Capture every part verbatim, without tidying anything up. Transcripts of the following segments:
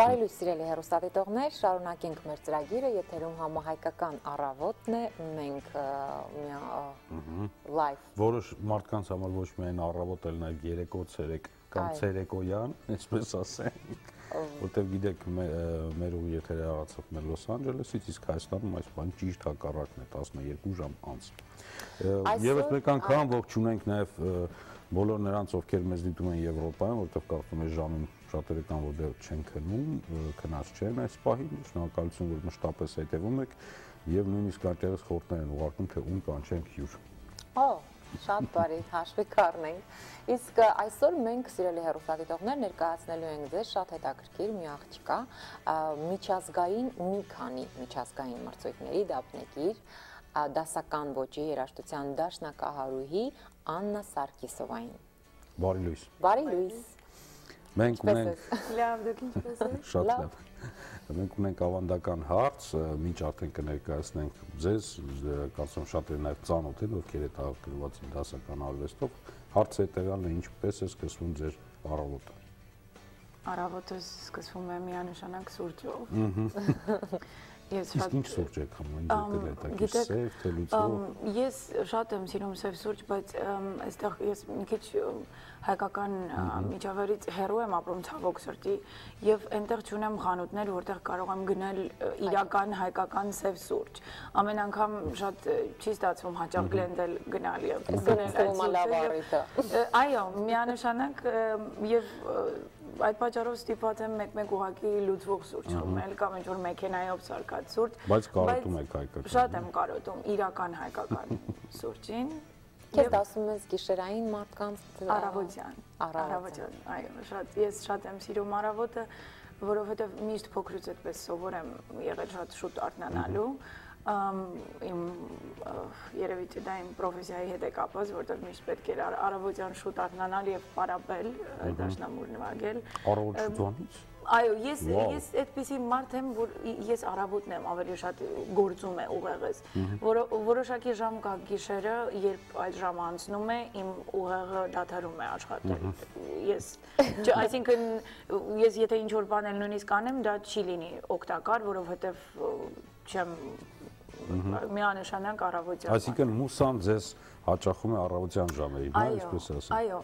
Բարի լույս սիրելի հեռուստադիտողներ, շարունակենք մեր ծրագիրը, եթերում համահայկական առավոտն է, մենք լայվ։ Որոշ մարդկանց համար ոչ միայն առավոտ, այլ նաև երեկո, ցերեկ կամ ցերեկոյան, այսպես ասենք, որտեղ գիտեք, մեր ու եթերը հաղացավ մեր Լոս Անջելեսից, իսկ Հայաստանում այս բան ճիշտ հակառակն է, տասնյոթ ժամ անց։ Եվս մեկ անգամ ողջունենք նաև բոլոր նրանց, ովքեր մեզ դիտում են Եվրոպայում, որտեղ կարծում եմ ժամին շատերը կան, որ դեռ չեն քնում, քնած չեն այս պահին, շնորհակալություն, որ մշտապես հետևում եք եւ նույնիսկ այդտեղից խորհուրդներ են ուղարկում, թե ում կանչենք հյուր։ Օ, շատ բարի, հաշվի կառնենք։ Իսկ այսօր մենք սիրելի հեռուստադիտողներ ներկայացնելու ենք ձեզ շատ հետաքրքիր մի աղջկա, միջազգային մի քանի միջազգային մրցույթների դափնեկիր, դասական ոճի երաժշտության դաշնակահարուհի Աննա Սարգիսովային։ Բարի լույս։ Բարի լույս։ Մենք ունենք լավ, դուք ինչպես եք։ Շատ լավ։ Մենք ունենք ավանդական հարց, մինչ արդեն կներկայացնենք ձեզ, կարծում շատերը նաև ծանոթ են, ովքեր այդ ակրված են դասական արվեստով։ Հարցը հետևյալն է, ինչպես է սկսվում ձեր առավոտը։ Առավոտը սկսվում է միանշանակ սուրճով։ Իսկ ինչ սուրճ եք խմում, դիտել եք, այդպես սև, թե լուծվող։ Ես շատ եմ սիրում սև սուրճ, բայց այստեղ ես մի քիչ հայկական միջավայրից հեռու եմ ապրում ցավոք սրտի եւ այնտեղ չունեմ խանութներ, որտեղ կարող եմ գնել իրական հայկական սև սուրճ։ Ամեն անգամ շատ չի ստացվում հաճախ գլենդել գնալ եւ գնել։ Այո, միանշանակ եւ այդ պատճառով ստիպված եմ մեկ-մեկ ուղակի լուծվող սուրճ խմել կամ ինչ-որ մեքենայով սարքած սուրճ։ Բայց կարոտում եք հայկական։ Շատ եմ կարոտում իրական հայկական սուրճին։ Քեզ դասում ես գիշերային մարդկանց առավոտյան։ Առավոտյան, այո, շատ ես շատ եմ սիրում առավոտը, որովհետև միշտ փոքրուց այդպես սովոր եմ եղել շատ շուտ արթնանալու։ Իմ երևի թե դա իմ պրոֆեսիայի հետ է կապված, որտեղ միշտ պետք էր առավոտյան շուտ արթնանալ եւ պարապել, դաշնամուր նվագել։ Առավոտ շուտվանից։ Այո, ես ես այդպիսի մարդ եմ, որ ես առավոտն եմ ավելի շատ գործում է ուղեղս, որոշակի ժամ կա գիշերը, երբ այդ ժամը անցնում է, իմ ուղեղը դադարում է աշխատել։ Ես, այսինքն ես եթե ինչ-որ բան էլ նույնիսկ անեմ, դա չի լինի օգտակար, որովհետև չեմ միանշանակ առավոտյան։ Այսինքն մուսան ձեզ հաճախում է առավոտյան ժամերին, հա, այսպես ասեմ։ Այո,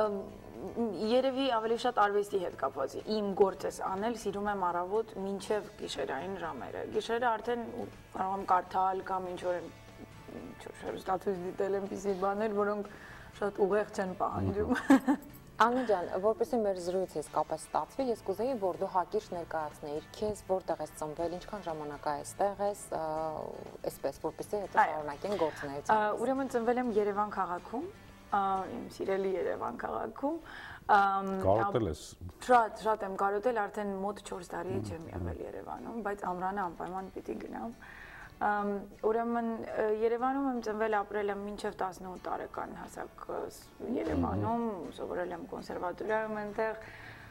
երևի ավելի շատ արվեստի հետ կապված է։ Իմ գործս անել սիրում եմ առավոտ մինչև գիշերային ժամերը։ Գիշերը արդեն կարող եմ կարդալ կամ ինչ-որ հեռուստացույց դիտել այնպիսի բաներ, որոնք շատ ուղեղ չեն պահանջում։ Աննա ջան, որպեսզի մեր զրույցը իսկապես ստացվի, ես կուզեի, որ դու հակիրճ ներկայացնեիր քեզ, որտեղ ես ծնվել, ինչքան ժամանակ այստեղ ես, այսպես, որպեսզի հետո շարունակենք գործունեությունը։ Ուրեմն ծնվել եմ Երևան քաղաքում, իմ սիրելի Երևան քաղաքում։ Կարոտել ես։ Շատ, շատ եմ կարոտել, արդեն մոտ չորս տարի չեմ եղել Երևանում, բայց ամռանը անպայման պիտի գնամ։ Ուրեմն Երևանում եմ ծնվել, ապրել եմ մինչև տասնութ տարեկան հասակ Երևանում, սովորել եմ կոնսերվատորիայում այնտեղ,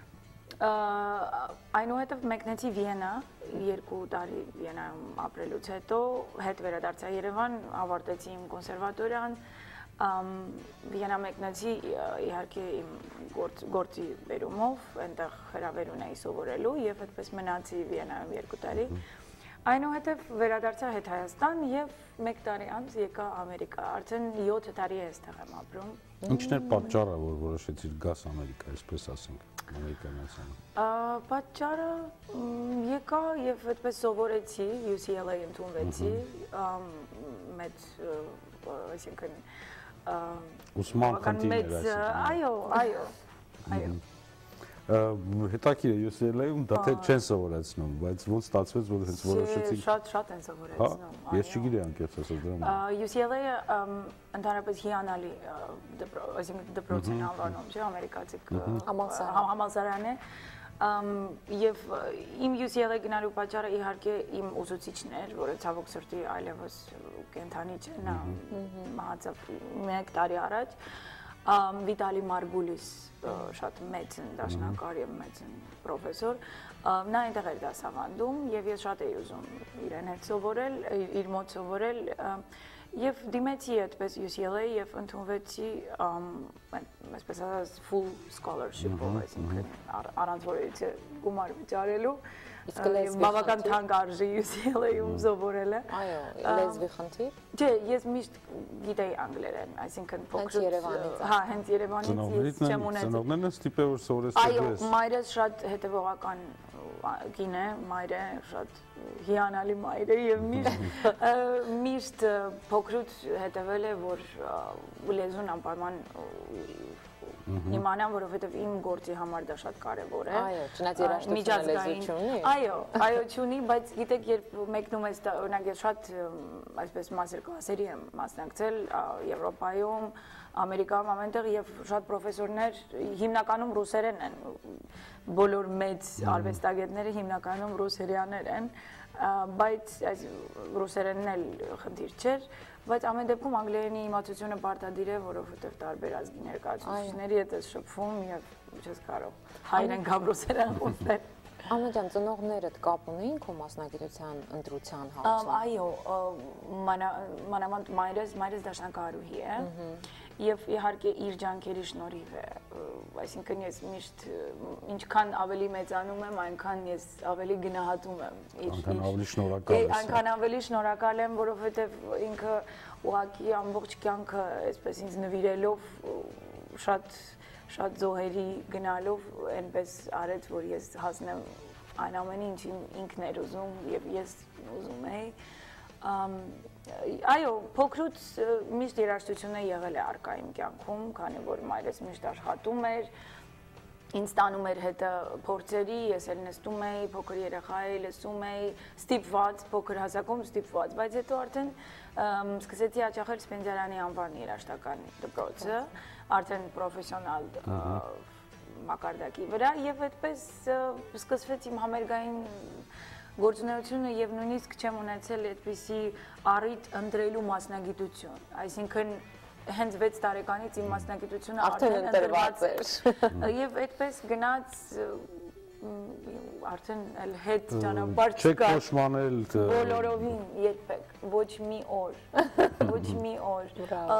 այնուհետև մեկնեցի Վիեննա, երկու տարի Վիեննայում ապրելուց հետո, հետ վերադարձա Երևան, ավարտեցի իմ կոնսերվատորիան, Վիեննա մեկնեցի իհարկե իմ գործի բերումով, այնտեղ հրավեր ունեի սովորելու եւ այդպես մնացի Վիեննայում երկու տարի։ Այնուհետև վերադարձա հետ Հայաստան եւ մեկ տարի անց եկա Ամերիկա, արդեն յոթ տարի այստեղ եմ ապրում։ Ինչն է պատճառը, որ որոշեցիր գաս Ամերիկա, այսպես ասենք, ամերիկանացան։ Պատճառը եկա եւ այդպես սովորեցի, U C L A ընդունվեցի, մեծ, այսինքն ուսման խնդիրներ այսինքն։ Այո, այո, այո։ Հետաքրքիր է U C L A-ում դա թե չեն սովորեցնում, բայց ոնց ստացվեց, որ հենց որոշեցիք։ Շատ շատ են սովորեցնում։ Ես չգիտեի անկեղծ ասած դրա։ U C L A-ը ընդհանրապես հիանալի, այսինքն դպրոց են անվանում, չէ՞, ամերիկացի համալսարան է։ Եվ իմ U C L A գնալու պատճառը իհարկե իմ ուսուցիչն էր, որը ցավոք սրտի այլևս կենթանի չէ, նա մահացավ մեկ տարի առաջ։ Վիտալի Մարգուլիս շատ մեծ դաշնակար եւ մեծ պրոֆեսոր, նա այնտեղ էր դասավանդում եւ ես շատ էի ուզում իրեն հետ սովորել, իր մոտ սովորել Եվ դիմեցի այդպես U C L A եւ ընդունվեցի այսպես ասած full scholarship-ով, այսինքն առանց որևէ գումար վճարելու։ Բավական թանկ արժի U C L A-ում սովորելը։ Այո, լեզվի խնդիր։ Չէ, ես միշտ գիտեի անգլերեն, այսինքն փոքրուց, հա, հենց Երևանից չեմ ունեցել։ Ծնողներն ստիպել որ սովորեցրել։ Այո, մայրս շատ հետևողական կին է, մայրը շատ հիանալի մայր է եւ միշտ միշտ փոքրուց հետևել է որ լեզուն անպայման իմանամ, որովհետեւ իմ գործի համար դա շատ կարեւոր է։ Այո, չնայած երաժշտությունը լեզու չունի։ Այո, այո, չունի, բայց գիտեք, երբ մեկնում ես, օրինակ ես շատ այսպես master class-երի եմ մասնակցել Եվրոպայում, Ամերիկայում, ամենտեղ եւ շատ պրոֆեսորներ հիմնականում ռուսերեն են, բոլոր մեծ արվեստագետները հիմնականում ռուսերյաներ են, բայց այս ռուսերենն էլ խնդիր չէր, բայց ամեն դեպքում անգլերենի իմացությունը պարտադիր է, որովհետեւ տարբեր ազգի ներկայացուցիչների հետ ես շփվում եւ չես կարող հայերեն կամ ռուսերեն խոսել։ Ամեն ջան, ծնողներդ կապ ունեին քո մասնագիտության ընտրության հարցում։ Այո, մանավանդ մայրս, մայրս դաշնակահարուհի է եւ իհարկե իր ջանքերի շնորհիվ է, այսինքն ես միշտ ինչքան ավելի մեծանում եմ, այնքան ես ավելի գնահատում եմ իր այնքան ավելի շնորհակալ եմ։ Այնքան ավելի շնորհակալ եմ, որովհետեւ ինքը ուղղակի ամբողջ կյանքը այսպես ինձ նվիրելով շատ շատ զոհերի գնալով այնպես արեց, որ ես հասնեմ այն ամենի, ինչին ինքն էր ուզում եւ ես ուզում էի։ Այո, փոքրուց միշտ երաժշտությունը եղել է առկա իմ կյանքում, քանի որ մայրս միշտ աշխատում էր, ինձ տանում էր հետը փորձերի, ես էլ նստում էի, փոքր երեխա էի, լսում էի, ստիպված, փոքր հասակում ստիպված, բայց հետո արդեն սկսեցի հաճախել Սպենդիարյանի անվան երաժշտական դպրոցը, արդեն պրոֆեսիոնալ մակարդակի վրա եւ այդպես սկսվեց իմ համերգային գործունեությունը եւ նույնիսկ չեմ ունեցել այդպիսի առիթ ընտրելու մասնագիտություն, այսինքն հենց վեց տարեկանից իմ մասնագիտությունը արդեն ընտրված էր եւ այդպես գնաց արդեն էլ հետ ճանապարհ չկա։ Չեք փոշմանել բոլորովին երբեք, ոչ մի օր, ոչ մի օր։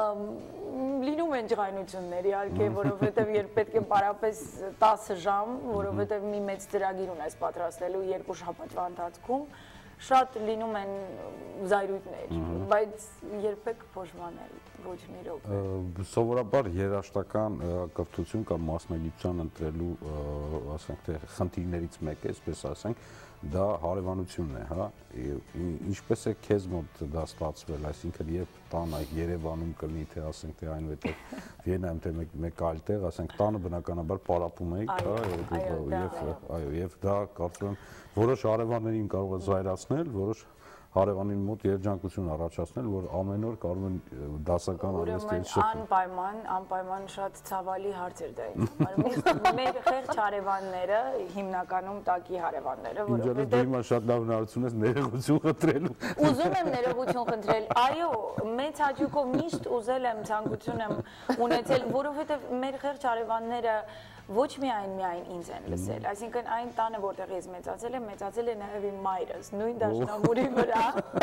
Լինում են ջղայնություններ, իհարկե, որովհետև երբ պետք է պարապես տասը ժամ, որովհետև մի մեծ ծրագիր ունես պատրաստելու երկու շաբաթվա ընթացքում, շատ լինում են զայրույթներ, բայց երբեք փոշմանել ոչ մի րոպե։ Սովորաբար երաժշտական կրթություն կամ մասնագիտության ընտրելու, ասենք թե խնդիրներից մեկը, այսպես ասենք, դա հարևանությունն է, հա, ինչպես է քեզ մոտ դա ստացվել, այսինքն երբ տանը Երևանում կլինի, թե ասենք թե այնուհետև Վիեննայում թե մեկ այլ տեղ, ասենք տանը բնականաբար պարապում եք, հա, եւ այո, եւ դա կարծում եմ որոշ հարևաններին կարող է զայրացնել, որոշ հարևանին մոտ երջանկություն առաջացնել, որ ամեն օր կարող են դասական արվեստի շփվել։ Անպայման, անպայման շատ ցավալի հարց էր դա ինձ համար։ Մեր խեղճ հարևանները, հիմնականում տակի հարևանները, որովհետեւ դու հիմա շատ լավ հնարավորություն ես ներողություն խնդրելու։ Ուզում եմ ներողություն խնդրել։ Այո, մեծ հաճույքով միշտ ուզել եմ, ցանկություն եմ ունեցել, որովհետեւ մեր խեղճ հարևանները ոչ միայն միայն ինձ են լսել, այսինքն այն տանը, որտեղ ես մեծացել եմ, մեծացել է նաև իմ մայրս, նույն դաշնամուրի վրա։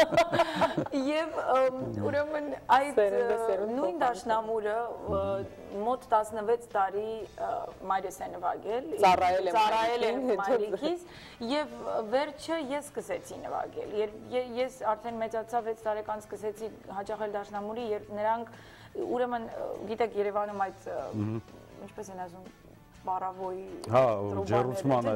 Եւ ուրեմն այդ նույն դաշնամուրը մոտ տասնվեց տարի մայրս է նվագել, ծառայել եմ մայրիկիս եւ վերջը ես սկսեցի նվագել։ Ես արդեն մեծացա վեց տարեկան սկսեցի հաճախել դաշնամուրի, երբ նրանք ուրեմն գիտեք Երևանում այդ ինչպես են ասում Բարավոյի ջերուցման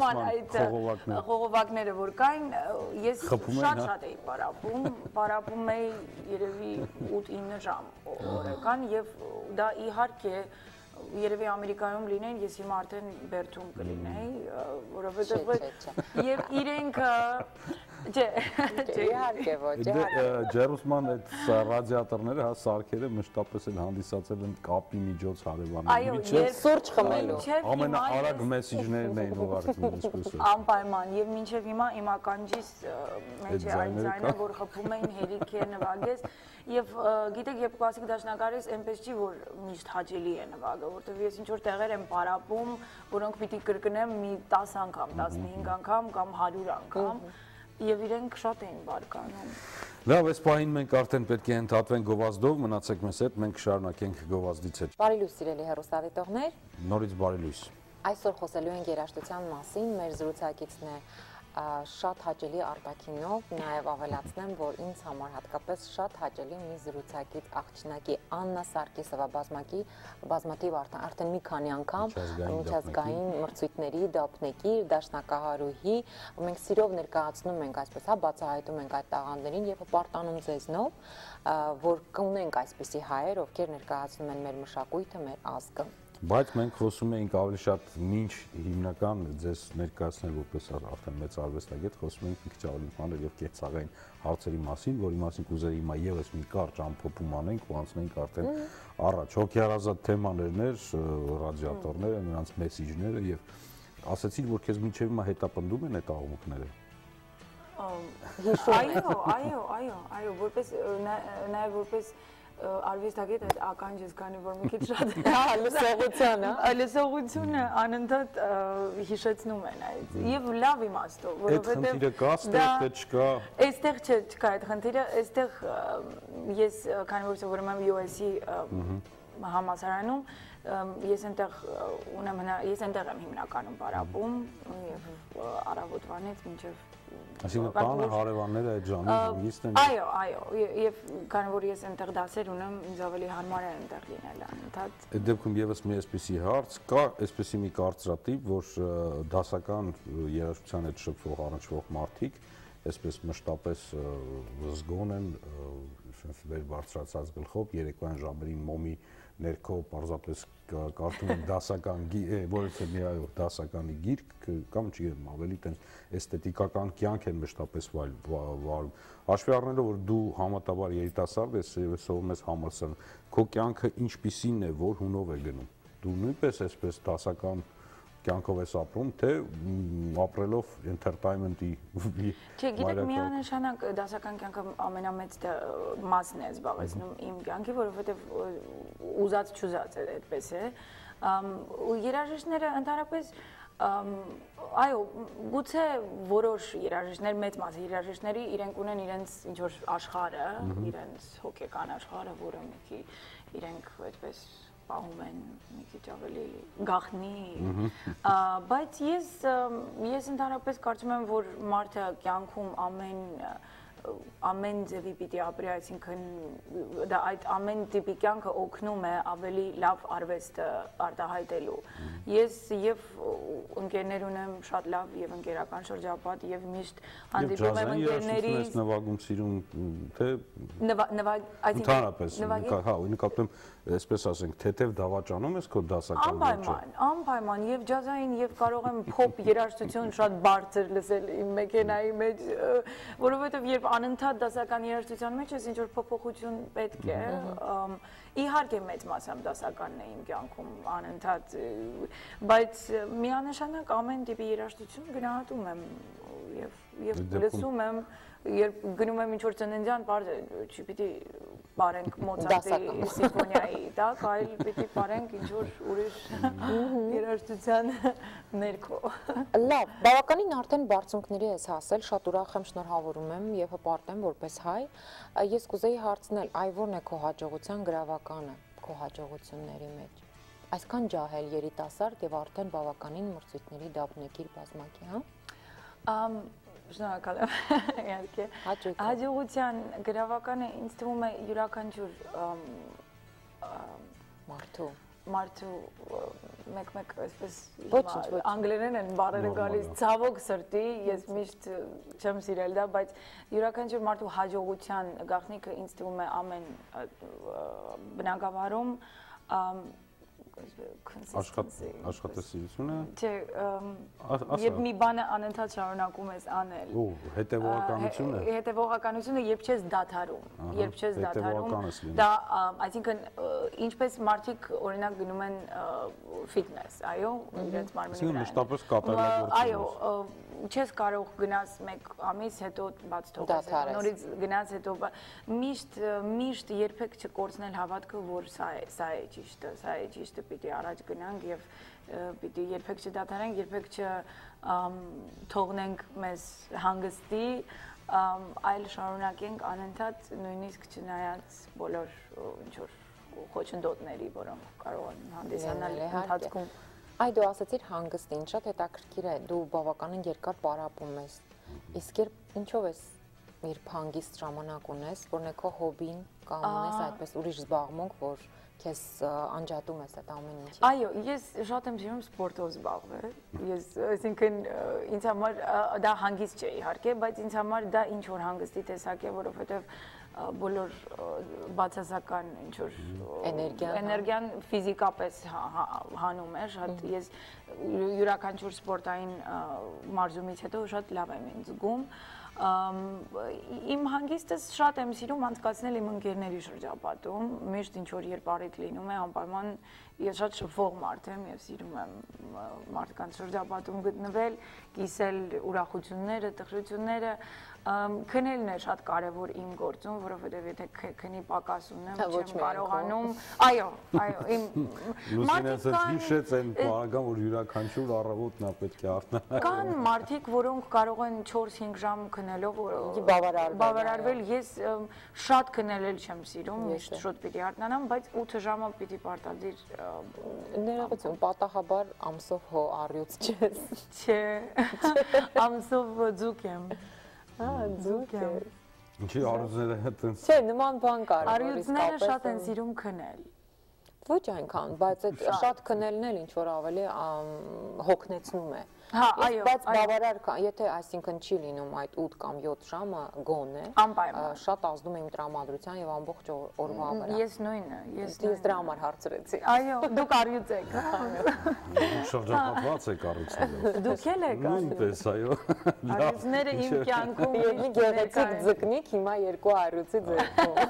խողովակները, որ կային, ես շատ-շատ էի պարապում, պարապում էի երևի ութ-ինը ժամ օրական և դա իհարկե երևի Ամերիկայում լինեին, ես հիմա արդեն Բերթում կլինեի, որովհետև և իրենքը, չէ, իհարկե ոչ, իհարկե։ Ջերուսման այդ ռադիատորները, հա, սարքերը մշտապես էլ հանդիսացել են կապի միջոց հարևանների։ Այո, ես սուրճ խմելու։ Ամենաարագ մեսիջներն էին ուղարկվում, այսպես է։ Անպայման, և մինչև հիմա իմ ականջիս մեջ է այն ձայնը, որ խփում էին հերիք է նվագես, և գիտեք, երբ կլասիկ դաշնակար ես, այնպես չի, որ միշտ հաճելի է նվագը, որտև ես ինչ-որ տեղեր եմ պարապում, որոնք պիտի կրկնեմ մի տասը անգամ, տասնհինգ անգամ կամ հարյուր անգամ, և իրենք շատ էին բարկանում։ Լավ, այս պահին մենք արդեն պետք է ընդհատվենք գովազդով, մնացեք մեզ հետ, մենք կշարունակենք գովազդից հետ։ Բարի լույս, սիրելի հեռուստադիտողներ։ Նորից բարի լույս։ Այսօր խոսելու ենք երաժշտության մասին, մեր զրուցակիցն է շատ հաճելի արտաքինով, նաև ավելացնեմ, որ ինձ համար հատկապես շատ հաճելի մի զրուցակից աղջնակի Աննա Սարգիսովա բազմակի, բազմաթիվ արդեն մի քանի անգամ միջազգային մրցույթների դափնեկիր, դաշնակահարուհի, մենք սիրով ներկայացնում ենք այսպես, հա, բացահայտում ենք այդ տաղանդներին եւ հպարտանում ձեզնով, որ կունենք այսպիսի հայեր, ովքեր ներկայացնում են մեր մշակույթը, մեր ազգը։ Բայց մենք խոսում էինք ավելի շատ մինչ հիմնական ձեզ ներկայացնել որպես արդեն մեծ արվեստագետ, խոսում էինք մի քիչ ավելի մանր եւ կեցաղային հարցերի մասին, որի մասին կուզեի հիմա եւս մի կարճ ամփոփում անենք ու անցնենք արդեն առաջ։ Հոգեարազատ թեմաներներ, ռադիատորները, նրանց մեսիջները եւ ասացիր, որ քեզ մինչեւ հիմա հետապնդում են այդ աղմուկները։ Այո, այո, այո, այո, որպես նաեւ որպես արվեստագետ այդ ականջս քանի որ մի քիչ շատ լսողությունը, լսողությունը անընդհատ հիշեցնում են այդ եւ լավ իմաստով, որովհետեւ այդ խնդիրը կա, ստեղ չկա։ Այստեղ չկա այդ խնդիրը, այստեղ ես քանի որ սովորում եմ յու էս-ի համալսարանում, ես այնտեղ ունեմ ես այնտեղ եմ հիմնականում պարապում եւ առավոտվանից մինչեւ Այսինքն տանը հարևանները այդ ժամին հանգիստ են։ Այո, այո, եւ քանի որ ես այնտեղ դասեր ունեմ, ինձ ավելի հարմար է այնտեղ լինել անընդհատ։ Այդ դեպքում եւս մի այսպիսի հարց կա, այսպիսի մի կարծրատիպ, որ դասական երաժշտության հետ շփվող առնչվող մարդիկ այսպես մշտապես զգոն են, վեր բարձրացած գլխով երեկոյան ժամերին մոմի ներքո պարզապես կարդում են դասական որից է մի այո դասականի գիրք կամ չգիտեմ ավելի տենց էսթետիկական կյանք են մշտապես վարում հաշվի առնելով որ դու համատաբար երիտասարդ ես եւ սովորում ես համալսարան քո կյանքը ինչպիսին է որ հունով է գնում դու նույնպես այսպես դասական կյանքով ես ապրում թե ապրելով entertainment-ի Չէ, գիտեք, միանշանակ դասական կյանքը ամենամեծ մասն է զբաղեցնում իմ կյանքի, որովհետև ուզած չուզած է այդպես է։ Ու երաժիշտները ընդհանրապես այո, գուցե որոշ երաժիշտներ, մեծ մասը երաժիշտների իրենք ունեն իրենց ինչ-որ աշխարհը, իրենց հոգեկան աշխարհը, որը մի քիչ իրենք այդպես պահում են մի քիչ ավելի գաղտնի, բայց ես ես ընդհանրապես կարծում եմ, որ մարդը կյանքում ամեն ամեն ձևի պիտի ապրի, այսինքն դա այդ ամեն տիպի կյանքը օգնում է ավելի լավ արվեստը արտահայտելու։ Ես եւ ընկերներ ունեմ շատ լավ եւ ընկերական շրջապատ եւ միշտ հանդիպում եմ ընկերներից նվագում սիրում թե նվագ այսինքն հա նկատեմ այսպես ասենք թեթև դավաճանում ես քո դասական ոճը անպայման անպայման եւ ջազային եւ կարող եմ փոփ երաժշտություն շատ բարձր լսել իմ մեքենայի մեջ որովհետեւ երբ անընդհատ դասական երաժշտության մեջ ես ինչ որ փոփոխություն պետք է իհարկե մեծ մասամբ դասականն է իմ կյանքում անընդհատ բայց միանշանակ ամեն տիպի երաժշտություն գնահատում եմ եւ եւ լսում եմ երբ գնում եմ ինչ-որ ծննդյան բարձ չպիտի բարենք Մոցարտի սիմֆոնիայի տակ, այլ պիտի բարենք ինչ-որ ուրիշ երաժշտության ներքո։ Լավ, բավականին արդեն բարձունքների ես հասել, շատ ուրախ եմ, շնորհավորում եմ եւ հպարտ եմ որպես հայ։ Ես կուզեի հարցնել, այ ո՞րն է քո հաջողության գրավականը քո հաջողությունների մեջ։ Այսքան ջահել երիտասարդ եւ արդեն բավականին մրցույթների դափնեկիր բազմակի, հա։ Շնորհակալ եմ, իհարկե։ Հաջողության գրավականը ինձ թվում է յուրաքանչյուր մարդու մարդու մեկ-մեկ այսպես անգլերեն են բառերը գալիս ցավոք սրտի, ես միշտ չեմ սիրել դա, բայց յուրաքանչյուր մարդու հաջողության գաղտնիքը ինձ թվում է ամեն բնագավառում աշխատասիրությունը Չէ, երբ մի բանը անընդհատ շարունակում ես անել։ Ու հետևողականությունը։ Հետևողականությունը երբ չես դադարում, երբ չես դադարում, դա այսինքն ինչպես մարդիկ օրինակ գնում են ֆիթնես, այո, իրենց մարմնի վրա։ Մշտապես կատարելագործում։ Այո, չես կարող գնաս մեկ ամիս հետո բաց թողես, նորից գնաս հետո միշտ միշտ երբեք չկորցնել հավատքը, որ սա է, սա է ճիշտը, սա է ճիշտը, պիտի առաջ գնանք եւ պիտի երբեք չդադարենք, երբեք չթողնենք մեզ հանգստի, այլ շարունակենք անընդհատ նույնիսկ չնայած բոլոր ինչ-որ խոչընդոտների, որոնք կարող են հանդիսանալ ընթացքում։ Այ դու ասացիր հանգստին, շատ հետաքրքիր է, դու բավականին երկար պարապում ես, իսկ ինչով ես երբ հանգիստ ժամանակ ունես, որն է քո հոբին կամ ունես այդպես ուրիշ զբաղմունք, որ քեզ անջատում ես այդ ամեն ինչից։ Այո, ես շատ եմ սիրում սպորտով զբաղվել։ Ես, այսինքն, ինձ համար դա հանգիստ չէ իհարկե, բայց ինձ համար դա ինչ որ հանգստի տեսակ է, որովհետև բոլոր բացասական ինչ որ էներգիան ֆիզիկապես հանում է, շատ ես յուրաքանչյուր սպորտային մարզումից հետո շատ լավ եմ ինձ զգում։ Իմ հանգիստս շատ եմ սիրում անցկացնել իմ ընկերների շրջապատում, միշտ ինչ որ երբ առիթ լինում է, անպայման ես շատ շփվող մարդ եմ եւ սիրում եմ մարդկանց շրջապատում գտնվել, կիսել ուրախությունները, տխրությունները, քնելն է շատ կարևոր իմ գործում, որովհետև եթե քնի պակաս ունեմ, չեմ կարողանում, այո, այո, իմ Լուսինեն հիշեց այն բաղական, որ յուրաքանչյուր առավոտ նա պետք է արթնանա։ Կան մարդիկ, որոնք կարող են չորս-հինգ ժամ քնելով բավարարվել, ես շատ քնելել չեմ սիրում, միշտ շուտ պիտի արթնանամ, բայց ութ ժամը պիտի պարտադիր ներողություն, պատահաբար ամսով հո առյուծ չես։ Չէ, ամսով ձուկ եմ։ Ձուկ է։ Ինչի առյուծները հետենց։ Չէ, նման բան կար։ Առյուծները շատ են սիրում քնել։ Ոչ այնքան, բայց այդ շատ քնելն էլ ինչ որ ավելի հոգնեցնում է։ Հա, այո, բայց բավարար, եթե այսինքն չի լինում այդ ութ կամ յոթ ժամը գոնե, շատ ազդում է իմ տրամադրության եւ ամբողջ օրվա վրա։ Ես նույնը, ես ես դրա համար հարցրեցի։ Այո, դուք առյուծ եք։ Շրջապատված եք առյուծներով։ Դուք էլ եք։ Նույնպես, այո։ Առյուծները իմ կյանքում մի գեղեցիկ ձկնիկ, հիմա երկու առյուծի ձեռքում։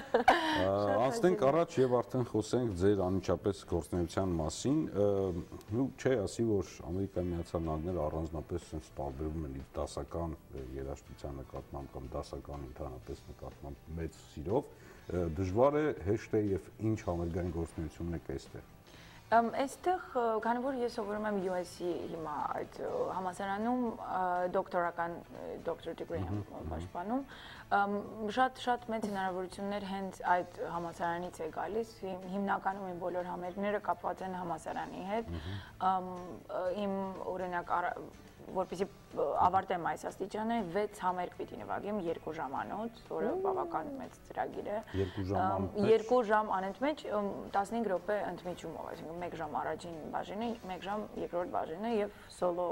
Անցնենք առաջ եւ արդեն խոսենք ձեր անմիջապես գործունեության մասին։ Ու չէ, ասի որ Ամերիկայի Միացյալ Նահանգները առանձնապես sense տարբերվում են իր դասական երաժշտության նկատմամբ կամ դասական ընդհանրապես նկատմամբ մեծ սիրով, դժվար է հեշտ է եւ ինչ համերգային գործունեություն եք այստեղ։ Այստեղ, քանի որ ես սովորում եմ յու էս սի հիմա այդ համալսարանում դոկտորական doctor degree եմ պաշտպանում, շատ-շատ մեծ հնարավորություններ հենց այդ համալսարանից է գալիս, հիմնականում իմ բոլոր համերգները կապված են համալսարանի հետ, իմ օրինակ որպեսզի ավարտեմ այս աստիճանը, վեց համերգ պիտի նվագեմ երկու ժամանոց, որը բավական մեծ ծրագիր է։ Երկու ժամ անընդմեջ տասնհինգ րոպե ընդմիջումով, այսինքն մեկ ժամ առաջին բաժինը, մեկ ժամ երկրորդ բաժինը եւ սոլո։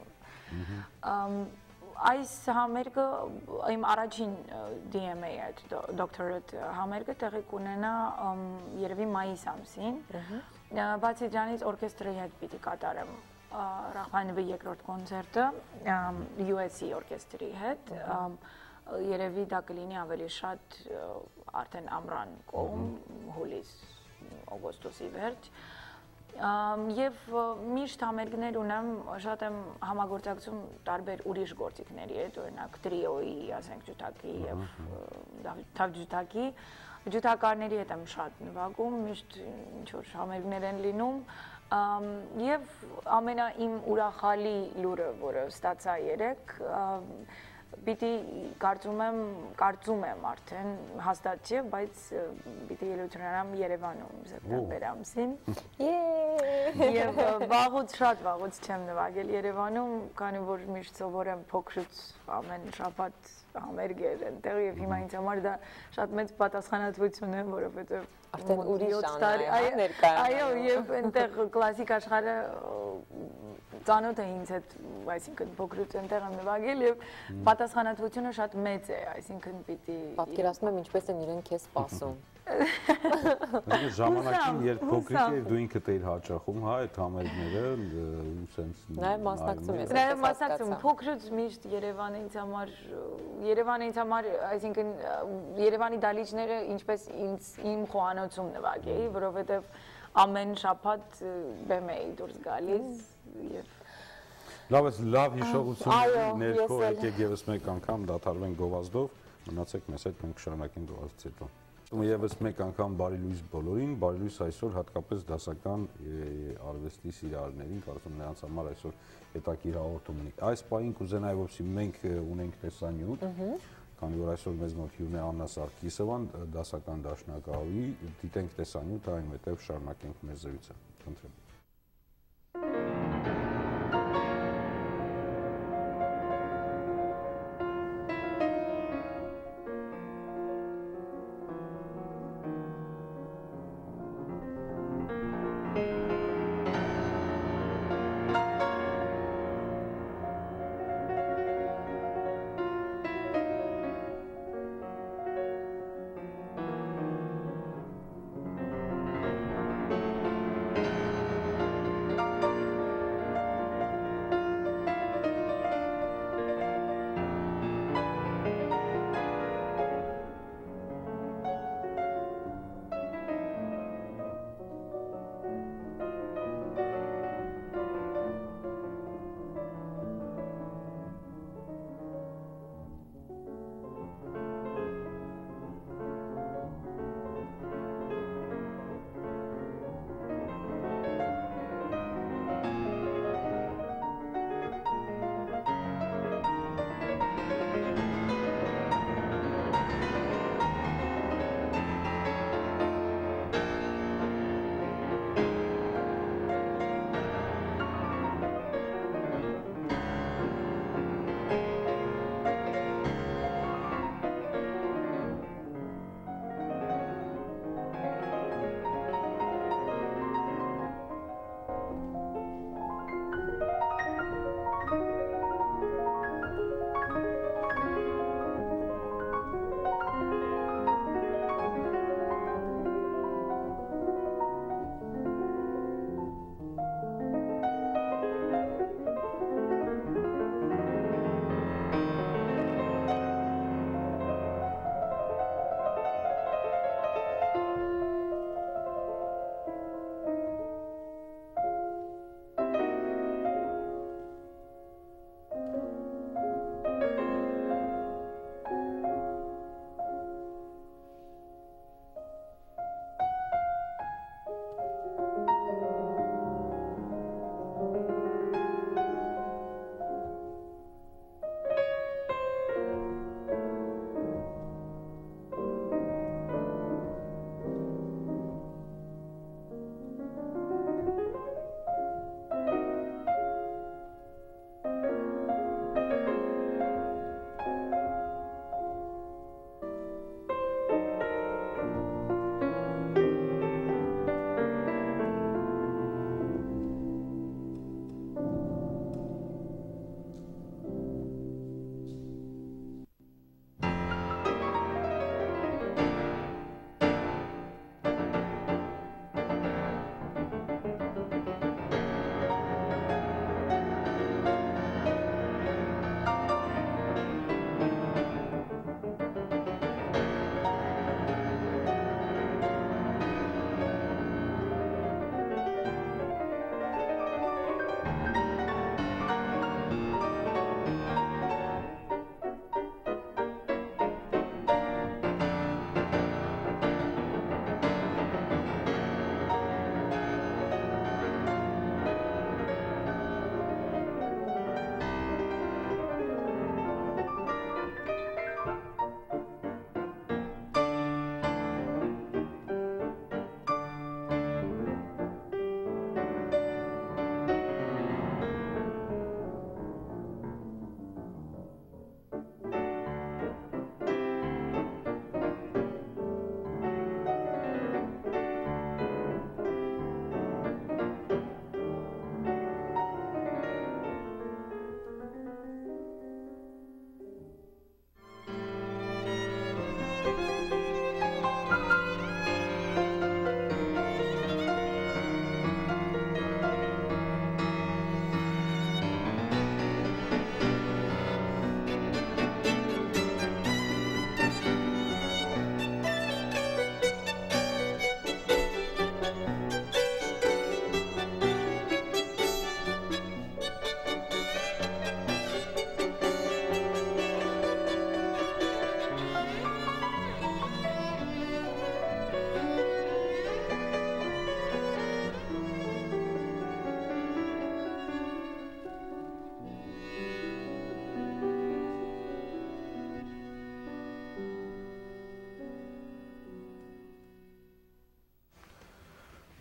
Այս համերգը իմ առաջին դի էմ էյ այդ doctorate համերգը տեղի կունենա երևի մայիս ամսին։ Բացի դրանից օրկեստրի հետ պիտի կատարեմ Ռախմանինովի երկրորդ կոնցերտը յու էս սի օրկեստրի հետ, երևի դա կլինի ավելի շատ արդեն ամռան կողմ, հուլիս, օգոստոսի վերջ, եւ միշտ համերգներ ունեմ, շատ եմ համագործակցում տարբեր ուրիշ գործիքների հետ, օրինակ տրիոյի, ասենք ջութակի եւ թավջութակի, ջութակարների հետ եմ շատ նվագում, միշտ ինչ որ համերգներ են լինում, եւ ամենա իմ ուրախալի լուրը, որը ստացա երեք, պիտի կարծում եմ, կարծում եմ արդեն հաստատ չէ, բայց պիտի ելույթ ունենամ Երևանում սեպտեմբեր ամսին։ Եվ վաղուց, շատ վաղուց չեմ նվագել Երևանում, քանի որ միշտ սովոր եմ փոքրուց ամեն շաբաթ համերգեր այնտեղ եւ հիմա ինձ համար դա շատ մեծ պատասխանատվություն է, որովհետեւ արդեն ուրիշ տարի ներկա։ Այո, եւ այնտեղ կլասիկ աշխարհը ծանոթ է ինձ հետ, այսինքն փոքրուց այնտեղ եմ նվագել եւ պատասխանատվությունը շատ մեծ է, այսինքն պիտի պատկերացնում եմ ինչպես են իրենք քեզ սպասում։ Ժամանակին երբ փոքրիկ էիր դու ինքդ էիր հաճախում, հա, այդ համերգները ու sense Նաև մասնակցում ես։ Նաև մասնակցում, փոքրուց միշտ Երևանը ինձ համար Երևանը ինձ համար, այսինքն Երևանի դալիճները ինչպես ինձ իմ խոհանոցում նվագեի, որովհետև ամեն շաբաթ բեմ էի դուրս գալիս եւ Լավ է, լավ հիշողություն ներքո եկեք եւս մեկ անգամ դադարվենք գովազդով, մնացեք մեզ հետ, մենք կշարունակենք գովազդից հետո։ Եվս մեկ անգամ բարի լույս բոլորին, բարի լույս այսօր հատկապես դասական արվեստի սիրահարներին, կարծում եմ նրանց համար այսօր հետաքրքիր հաղորդում ունի։ Այս պահին կուզենայի, որպեսզի մենք ունենք տեսանյութ, քանի որ այսօր մեզ մոտ հյուրն է Աննա Սարգիսովան, դասական դաշնակահարի, դիտենք տեսանյութը, այնուհետև շարունակենք մեր զրույցը։ Խնդրեմ։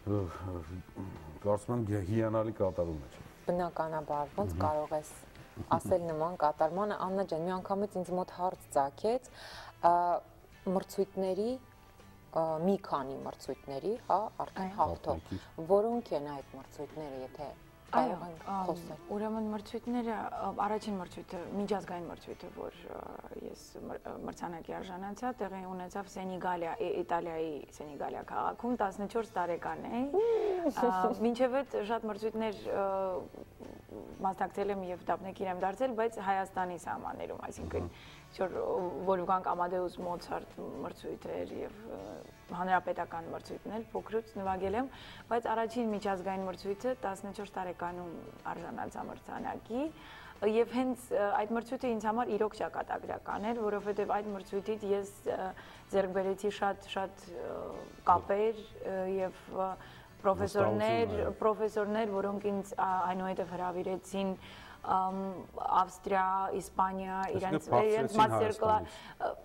Կարծում եմ հիանալի կատարում էր։ Բնականաբար, ոնց կարող ես ասել նման կատարմանը, Աննա ջան, մի անգամից ինձ մոտ հարց ծագեց, մրցույթների մի քանի մրցույթների, հա, արդեն հաղթող, որոնք են այդ մրցույթները, եթե կարող ենք խոսել։ Ուրեմն մրցույթները, առաջին մրցույթը, միջազգային մրցույթը, որ ես մրցանակի արժանացա, տեղի ունեցավ Սենեգալիա, Իտալիայի Սենեգալիա քաղաքում, տասնչորս տարեկան էի, մինչև այդ շատ մրցույթներ մասնակցել եմ եւ դափնեկիր եմ դարձել, բայց Հայաստանի սահմաններում, այսինքն Վոլֆգանգ Ամադեուս Մոցարտ մրցույթեր եւ հանրապետական մրցույթներ փոքրուց նվագել եմ, բայց առաջին միջազգային մրցույթը տասնչորս տարեկանում արժանացա մրցանակի եւ հենց այդ մրցույթը ինձ համար իրոք ճակատագրական էր, որովհետեւ այդ մրցույթից ես ձեռք բերեցի շատ շատ կապեր եւ պրոֆեսորներ, պրոֆեսորներ, որոնք ինձ այնուհետև հրավիրեցին Ավստրիա, Իսպանիա, իրենց մաստեր կլաս։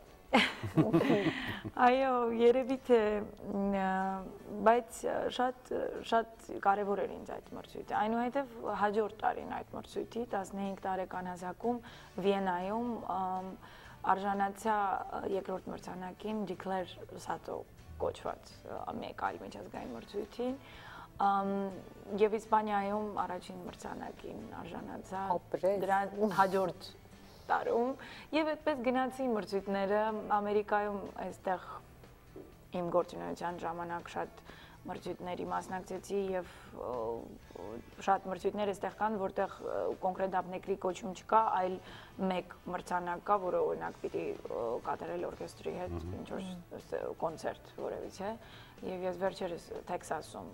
Այո, երևի թե, բայց շատ շատ կարևոր էր ինձ այդ մրցույթը։ Այնուհետև հաջորդ տարին այդ մրցույթի տասնհինգ տարեկան հասակում Վիեննայում արժանացա երկրորդ մրցանակին Declare Sato կոչված մեկ այլ միջազգային մրցույթին եւ Իսպանիայում առաջին մրցանակին արժանացա դրան հաջորդ տարում եւ այդպես գնացին մրցույթները Ամերիկայում այստեղ իմ գործունեության ժամանակ շատ մրցույթների մասնակցեցի եւ շատ մրցույթներ այստեղ կան, որտեղ կոնկրետ դափնեկրի կոչում չկա, այլ մեկ մրցանակ կա, որը օրինակ պիտի կատարել օրկեստրի հետ ինչ որ կոնցերտ որևիցե եւ ես վերջերս Տեքսասում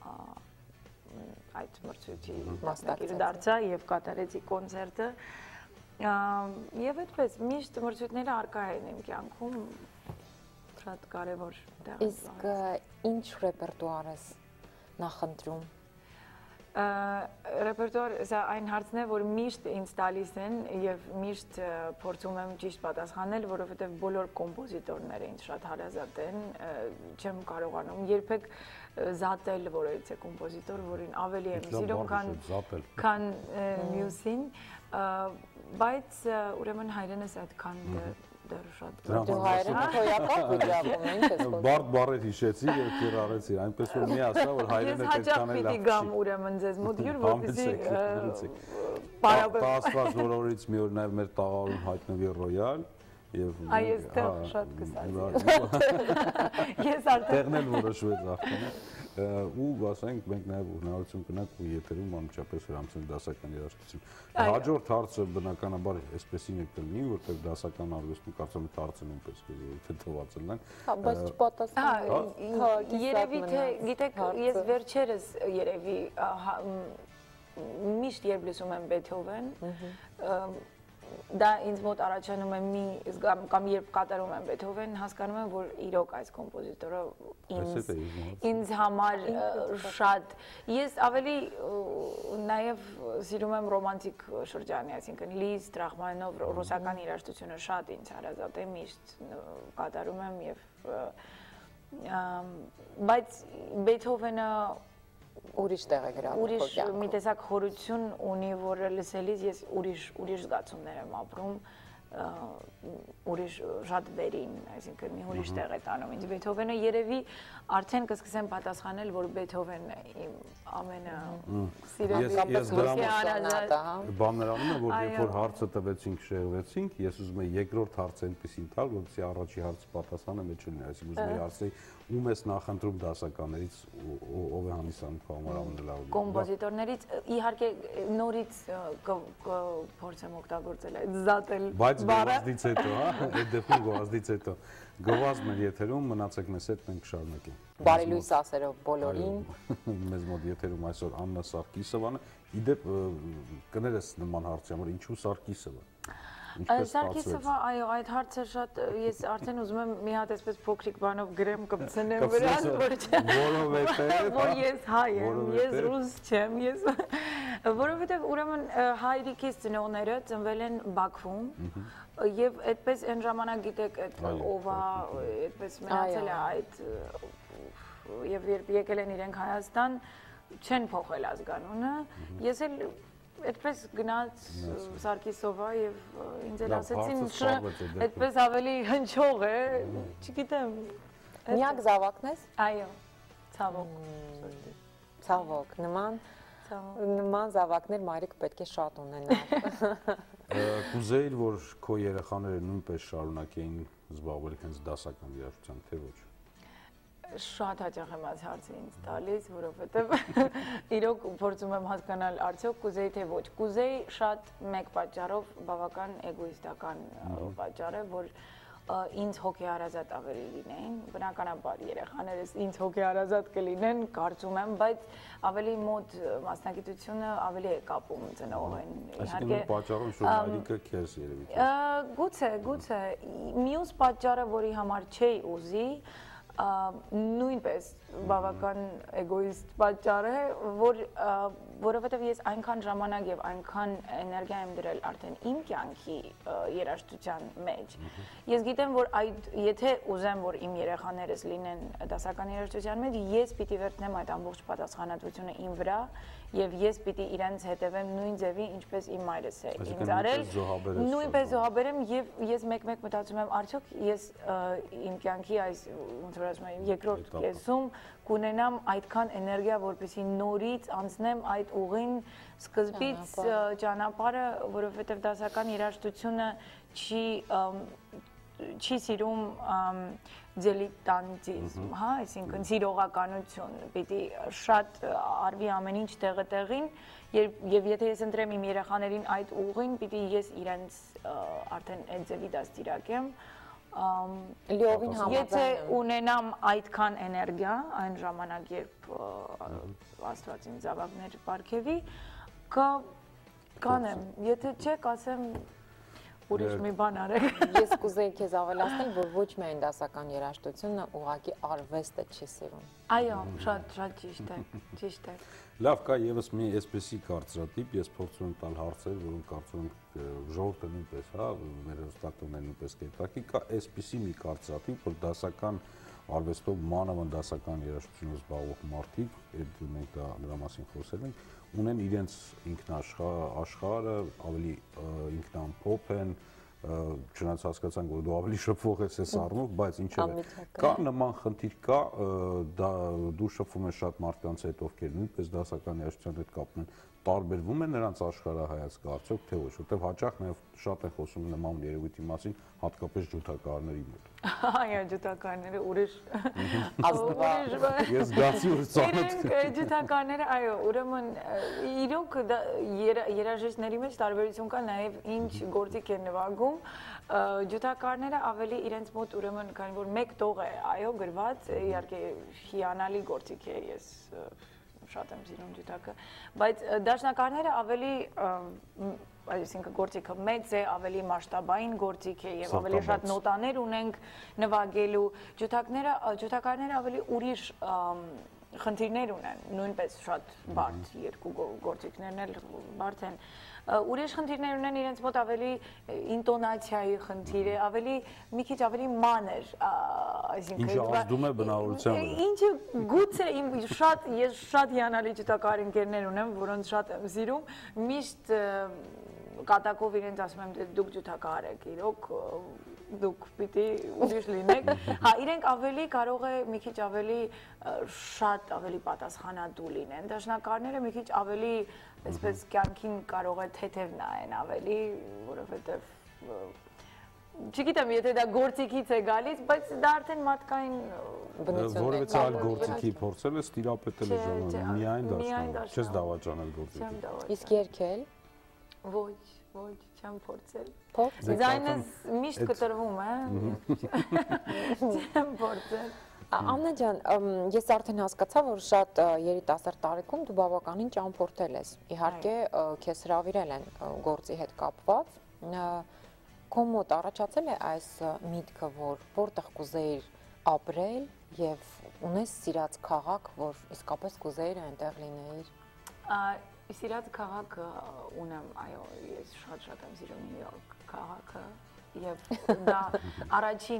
այդ մրցույթի մասնակից դարձա եւ կատարեցի կոնցերտը եւ այդպես միշտ մրցույթները առկա են իմ կյանքում շատ կարևոր տեղ։ Իսկ ինչ ռեպերտուար ես նախընտրում։ Ռեպերտուար, սա այն հարցն է, որ միշտ ինձ տալիս են եւ միշտ փորձում եմ ճիշտ պատասխանել, որովհետեւ բոլոր կոմպոզիտորները ինձ շատ հարազատ են, չեմ կարողանում երբեք զատել որևիցե կոմպոզիտոր, որին ավելի եմ սիրում, քան քան մյուսին, բայց ուրեմն հայրենս այդքան դեռ շատ դու հայրենի քոյակապ վիճակում ինչ ես խոսում։ Բարդ բառեր հիշեցի եւ կիրառեցի, այնպես որ մի ասա, որ հայրենը այդքան էլ լավ չի։ Ես հաճախ պիտի գամ ուրեմն ձեզ մոտ յուր, որպեսզի պարապեմ։ Աստված որորից մի օր նաեւ մեր տաղավարում հայտնվի Ռոյալ եւ Այս տեղ շատ կսարսի։ Ես արդեն տեղն էլ որոշվեց արդեն։ Ու ասենք մենք նաև հնարավորություն կնանք ու եթերում անմիջապես վերամսենք դասական երաժշտություն։ Հաջորդ հարցը բնականաբար այսպեսին է կլինի, որտեղ դասական արվեստում կարծում եմ հարցը նույնպես եթե թվացել են։ Հա, բայց չպատասխանում։ Երևի թե գիտեք, ես վերջերս երևի միշտ երբ լսում եմ Բեթհովեն, դա ինձ մոտ առաջանում է մի կամ երբ կատարում եմ Բեթհովեն, հասկանում եմ, որ իրոք այս կոմպոզիտորը ինձ համար շատ, ես ավելի նաև սիրում եմ ռոմանտիկ շրջանի, այսինքն Լիզտ, Ռախմանինով, ռուսական երաժշտությունը շատ ինձ հարազատ է, միշտ կատարում եմ եւ բայց Բեթհովենը ուրիշ տեղ է գրավում։ Ուրիշ մի տեսակ խորություն ունի, որը լսելիս ես ուրիշ ուրիշ զգացումներ եմ ապրում, ուրիշ շատ վերին, այսինքն մի ուրիշ տեղ է տանում ինձ Բեթհովենը, երևի արդեն կսկսեմ պատասխանել, որ Բեթհովենն է իմ ամենը սիրելի բաններ անում եմ, որ երբ որ հարցը տվեցինք, շեղվեցինք, ես ուզում եմ երկրորդ հարցը այնպեսին տալ, որպեսզի առաջի հարցը պատասխանը մեջ չլինի, այսինքն ուզում եմ ասել ում ես նախընտրում դասականներից ով է հանդիսանում քո համար ամենալավ կոմպոզիտորներից իհարկե նորից կփորձեմ օգտագործել այդ զատել բայց գովազդից հետո հա այդ դեպքում գովազդից հետո գովազդն է եթերում մնացեք մեզ հետ մենք կշարունակենք բարի լույս ասերով բոլորին մեզ մոտ եթերում այսօր Աննա Սարգիսովան իդեպ կներես նման հարցի համար ինչու Սարգիսովը Սարգիսովը, այո, այդ հարցը շատ, ես արդեն ուզում եմ մի հատ այսպես փոքրիկ բանով գրեմ կպցնեմ վրան, որ ես հայ եմ, ես ռուս չեմ, ես, որովհետև ուրեմն հայրիկիս ծնողները ծնվել են Բաքվում և այդպես այն ժամանակ գիտեք ով է, այդպես մնացել է այդ եւ երբ եկել են իրենք Հայաստան, չեն փոխել ազգանունը։ Ես էլ այդպես գնաց Սարգիսովա եւ ինձ էլ ասեցին, այդպես ավելի հնչող է, չգիտեմ։ Միակ զավակն ես։ Այո, ցավոք։ Ցավոք, նման նման զավակներ մայրիկ պետք է շատ ունենալ։ Կուզեիր, որ քո երեխաները նույնպես շարունակեին զբաղվել հենց դասական երաժշտությամբ, թե ոչ։ Շատ հաճախ եմ այս հարցը ինձ տալիս, որովհետև իրոք փորձում եմ հասկանալ արդյոք կուզեի թե ոչ։ Կուզեի շատ մեկ պատճառով, բավական էգոիստական պատճառ է, որ ինձ հոգեհարազատ ավելի լինեին, բնականաբար երեխաներս ինձ հոգեհարազատ կլինեն, կարծում եմ, բայց ավելի մոտ մասնագիտությունը ավելի է կապում ծնողին։ Այսինքն պատճառը շուտ մայրիկը քեզ երևի։ Գուցե, գուցե, մյուս պատճառը, որի համար չէի ուզի, նույնպես բավական էգոիստ պատճառ է, որ որովհետև ես այնքան ժամանակ եւ այնքան էներգիա եմ դրել արդեն իմ կյանքի երաժշտության մեջ։ Ես գիտեմ, որ այդ եթե ուզեմ, որ իմ երեխաներս լինեն դասական երաժշտության մեջ, ես պիտի վերցնեմ այդ ամբողջ պատասխանատվությունը իմ վրա եւ ես պիտի իրենց հետևեմ նույն ձևի, ինչպես իմ մայրս է ինձ արել։ Նույնպես զոհաբերեմ եւ ես մեկ-մեկ մտածում եմ, արդյոք ես իմ կյանքի այս ոնց որ ասում եմ երկրորդ կեսում կունենամ այդքան էներգիա, որպեսզի նորից անցնեմ այդ ուղին սկզբից ճանապարհը, որովհետև դասական երաժշտությունը չի չի սիրում դիլետանտիզմ, հա, այսինքն սիրողականություն, պիտի շատ արվի ամեն ինչ տեղը տեղին, եւ եթե ես ընտրեմ իմ երեխաներին այդ ուղին, պիտի ես իրենց արդեն այդ ձևի դաստիարակեմ։ Լիովին համաձայն եմ։ Եթե ունենամ այդքան էներգիա, այն ժամանակ, երբ Աստված ինձ զավակներ պարգևի, կանեմ, եթե չէ, կասեմ ուրիշ մի բան արեք։ Ես կուզեի քեզ ավելացնել, որ ոչ միայն դասական երաժշտությունը ուղղակի արվեստը չի սիրում։ Այո, շատ շատ ճիշտ է, ճիշտ է։ Լավ, կա եւս մի այսպեսի կարծրատիպ, ես փորձում եմ տալ հարցեր, որոնք կարծում եմ ժողովուրդը նույնպես, հա, մեր հստակումները նույնպես կետակի, կա այսպեսի մի կարծրատիպ, որ դասական արվեստով մանավանդ դասական երաժշտությունով զբաղվող մարդիկ, այդ մենք դրա մասին խոսել ենք, ունեն իրենց ինքնաշխարհը, ավելի ինքնամփոփ են, չնայած հասկացանք, որ դու ավելի շփվող ես այս առումով, բայց ինչևէ կա նման խնդիր կա, դու շփվում ես շատ մարդկանց հետ, ովքեր նույնպես դասական երաժշտության հետ կապ ունեն, տարբերվում է նրանց աշխարհայացքը արդյոք թե ոչ, որտեղ հաճախ նաև շատ են խոսում նման երևույթի մասին, հատկապես ջութակարների մոտ։ Այո, ջութակարները ուրիշ ազնվա։ Ես զգացի որ ծանոթ։ Ջութակարները, այո, ուրեմն իրոք երաժիշտների մեջ տարբերություն կա նաև ինչ գործիք են նվագում։ Ջութակարները ավելի իրենց մոտ ուրեմն քանի որ մեկ տող է, այո, գրված, իհարկե հիանալի գործիք է, ես շատ եմ սիրում ջութակը, բայց դաշնակարները ավելի այսինքն գործիքը մեծ է, ավելի մասշտաբային գործիք է եւ ավելի շատ նոտաներ ունենք նվագելու, ջութակները, ջութակարները ավելի ուրիշ խնդիրներ ունեն, նույնպես շատ բարդ երկու գործիքներն էլ բարդ են։ Ուրիշ խնդիրներ ունեն իրենց մոտ ավելի ինտոնացիայի խնդիր է, ավելի մի քիչ ավելի մանր, այսինքն ինչը ազդում է բնավորության վրա։ Ինչը գուցե իմ շատ ես շատ հիանալի ջութակար ընկերներ ունեմ, որոնց շատ եմ սիրում, միշտ կատակով իրենց ասում եմ, դուք ջութակար եք, իրոք դուք պիտի ուրիշ լինեք, հա, իրենք ավելի կարող է մի քիչ ավելի շատ ավելի պատասխանատու լինեն, դաշնակարները մի քիչ ավելի այսպես կյանքին կարող է թեթև նայեն ավելի, որովհետև չգիտեմ, եթե դա գործիքից է գալիս, բայց դա արդեն մարդկային բնություն է։ Որևէ այլ գործիքի փորձել ես տիրապետել է ժամանակ, միայն դաշնամուր, չես դավաճանել գործիքի։ Իսկ երգել։ Ոչ, ոչ, չեմ փորձել։ Փորձ։ Ձայնս միշտ կտրվում է։ Չեմ փորձել։ Ամնա ջան, ես արդեն հասկացա, որ շատ երիտասարդ տարիքում դու բավականին ճամփորդել ես։ Իհարկե, քեզ հրավիրել են գործի հետ կապված։ Քո մոտ առաջացել է այս միտքը, որ որտեղ կուզեիր ապրել եւ ունես սիրած քաղաք, որ իսկապես կուզեիր այնտեղ լինեիր։ Սիրած քաղաքը ունեմ, այո, ես շատ-շատ եմ սիրում Նյու Յորք քաղաքը եւ դա առաջին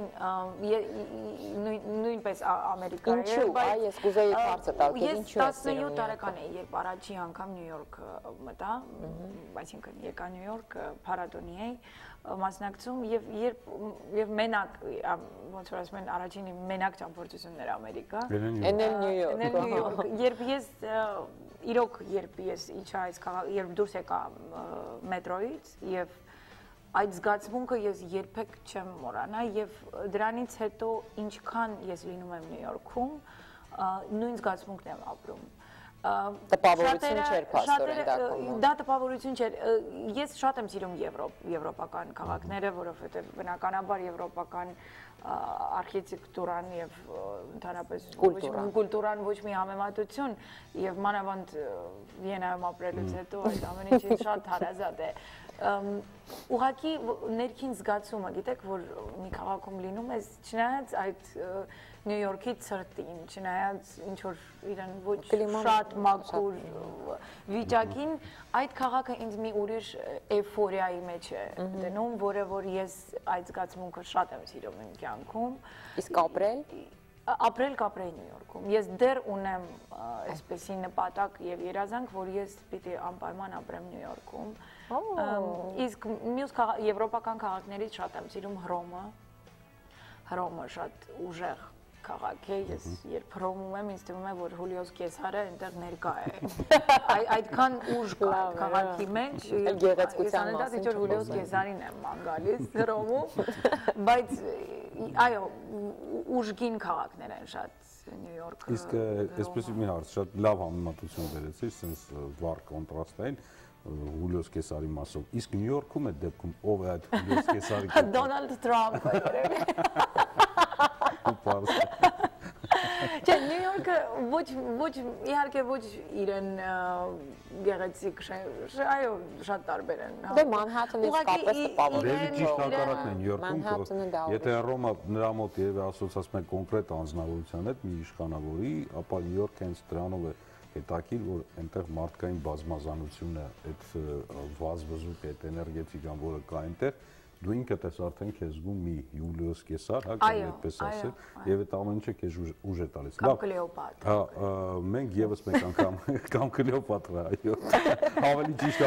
նույնպես Ամերիկա է, բայց ես կուզեի հարցը տալ, թե ինչու է սիրում։ Ես տասնյոթ տարեկան էի, երբ առաջին անգամ Նյու Յորք մտա, այսինքն եկա Նյու Յորք, փառատոնի էի մասնակցում եւ երբ եւ մենակ ոնց որ ասում են առաջին մենակ ճամփորդություններ Ամերիկա։ Էն էլ Նյու Յորք։ Երբ ես իրոք երբ ես իջա այս քաղաք, երբ դուրս եկա մետրոյից եւ այդ զգացմունքը ես երբեք չեմ մոռանա եւ դրանից հետո ինչքան ես լինում եմ Նյու Յորքում, նույն զգացմունքն եմ ապրում։ Տպավորություն չէր փաստորեն դա կողմը։ Դա տպավորություն չէր։ Ես շատ եմ սիրում եվրոպական քաղաքները, որովհետև բնականաբար եվրոպական արխիտեկտուրան եւ ընդհանրապես կուլտուրան ոչ մի համեմատություն եւ մանավանդ Վիեննայում ապրելուց հետո այդ ամեն ինչը շատ հարազատ է։ Ուղղակի ներքին զգացումը, գիտեք, որ մի քաղաքում լինում ես, չնայած այդ Նյու Յորքի ցրտին, չնայած ինչ որ իրեն ոչ շատ մաքուր վիճակին, այդ քաղաքը ինձ մի ուրիշ էյֆորիայի մեջ է դնում, որը որ ես այդ զգացմունքը շատ եմ սիրում իմ կյանքում։ Իսկ ապրել ապրել կապրեի Նյու Յորքում։ Ես դեռ ունեմ այսպեսի նպատակ եւ երազանք, որ ես պիտի անպայման ապրեմ Նյու Յորքում։ Իսկ մյուս եվրոպական քաղաքներից շատ եմ սիրում Հռոմը։ Հռոմը շատ ուժեղ քաղաք է, ես երբ Հռոմում եմ, ինձ թվում է, որ Հուլիոս Կեսարը այնտեղ ներկա է։ Այդքան ուժ կա քաղաքի մեջ, գեղեցկության մասին, ինչ որ Հուլիոս Կեսարին եմ ման գալիս Հռոմում, բայց այո, ուժգին քաղաքներ են շատ Նյու Յորքը։ Իսկ այսպես մի հարց, շատ լավ համեմատություն բերեցի, sense վառ կոնտրաստային Հուլիոս Կեսարի մասով։ Իսկ Նյու Յորքում այդ դեպքում ով է այդ Հուլիոս Կեսարի։ Դոնալդ Թրամփը երևի։ Չէ, Նյու Յորքը ոչ ոչ իհարկե ոչ իրեն գեղեցիկ այո շատ տարբեր են։ Դե Մանհաթենը իսկապես տպավորիչ է։ Ճիշտ հակառակն է Նյու Յորքում, եթե Ռոմը նրա մոտ երևի ասոցացում է կոնկրետ անձնավորության հետ մի իշխանավորի, ապա Նյու Յորքը հենց դրանով է հետաքրքիր, որ այնտեղ մարդկային բազմազանությունը, այդ վազվզուկ, այդ էներգետիկան, որը կա այնտեղ, դու ինքդ ես արդեն քեզ զգում մի Հուլիոս Կեսար, հա, կամ այդպես ասել, եւ այդ ամեն ինչը քեզ ուժ է տալիս։ Կամ Կլեոպատրա։ Հա, մենք եւս մեկ անգամ կամ Կլեոպատրա, այո։ Ավելի ճիշտ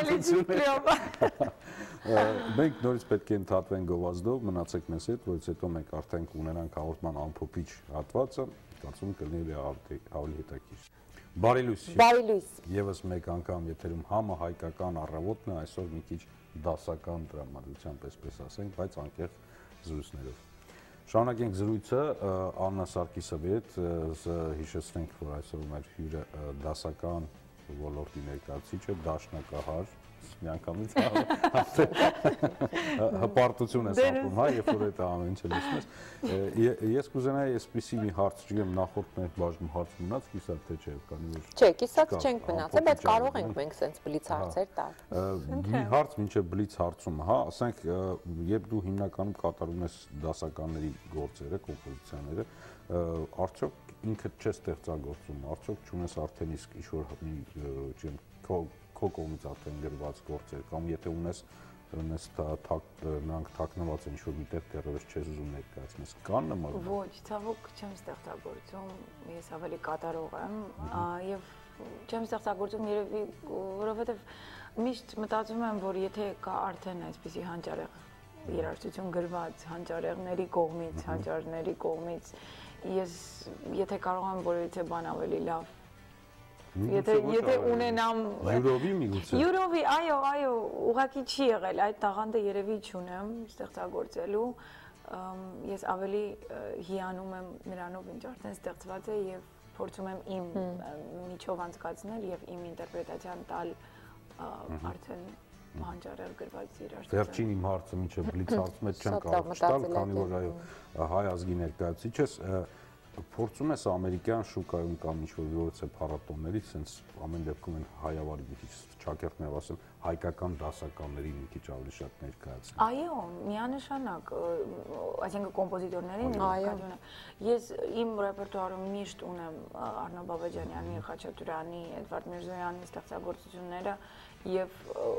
Կլեոպատրա։ Մենք նորից պետք է ընդհատվենք գովազդով, մնացեք մեզ հետ, որից հետո մենք արդեն կունենանք հաղորդման ամփոփիչ հատվածը, կարծում կլինի ավելի հետաքրքիր։ Բարի լույս։ Բարի լույս։ Եվս մեկ անգամ եթերում համը հայկական առավոտն է, այսօր մի քիչ դասական տրամադրությամբ, այսպես ասենք, բայց անկեղծ զրույցներով։ Շարունակենք զրույցը Աննա Սարգիսովի հետ, հիշեցնենք, որ այսօր մեր հյուրը դասական ոլորտի ներկայացուցիչ է, դաշնակահար, միանգամից հպարտություն ես ապրում, հա, երբ որ այդ ամեն ինչը լսում ես։ Ես կուզենայի այսպիսի մի հարց, չգիտեմ, նախորդներ բաժնում հարց մնաց, կիսատ թե չէ, քանի որ Չէ, կիսատ չենք մնացել, բայց կարող ենք մենք սենց բլից հարցեր տալ։ Մի հարց մինչև բլից հարցումը, հա, ասենք, երբ դու հիմնականում կատարում ես դասականների գործերը, կոմպոզիցիաները, արդյոք ինքդ չես ստեղծագործում, արդյոք չունես արդեն իսկ ինչ-որ մի, չգիտեմ, քո կողմից արդեն գրված գործեր, կամ եթե ունես ունես նրանք թաքնված են ինչ-որ միտեղ դեռևս չես ուզում ներկայացնես, կան նման։ Ոչ, ցավոք չեմ ստեղծագործում, ես ավելի կատարող եմ եւ չեմ ստեղծագործում երևի, որովհետեւ միշտ մտածում եմ, որ եթե կա արդեն այսպիսի հանճարեղ երաժշտություն գրված հանճարեղների կողմից, հանճարների կողմից, ես եթե կարող եմ որևիցե բան ավելի լավ Եթե եթե ունենամ Յուրովի միգուցե Յուրովի, այո, այո, ուղղակի չի եղել, այդ տաղանդը երևի չունեմ ստեղծագործելու, ես ավելի հիանում եմ նրանով, ինչ արդեն ստեղծված է եւ փորձում եմ իմ միջով անցկացնել եւ իմ ինտերպրետացիան տալ արդեն հանճարեղ գրված երաժշտություն։ Վերջին իմ հարցը մինչև բլից հարցում հետ չեմ կարող չտալ, քանի որ այո, հայ ազգի ներկայացուցիչ ես, փորձում ես ամերիկյան շուկայում կամ ինչ-որ որոցե փառատոներից, սենց ամեն դեպքում են հայավարի մի քիչ ճակերտներ ասել, հայկական դասականների մի քիչ ավելի շատ ներկայացնել։ Այո, միանշանակ, այսինքն կոմպոզիտորների ներկայացումը։ Ես իմ ռեպերտուարում միշտ ունեմ Արնո Բաբաջանյանի, Խաչատուրյանի, Էդվարդ Միրզոյանի ստեղծագործությունները եւ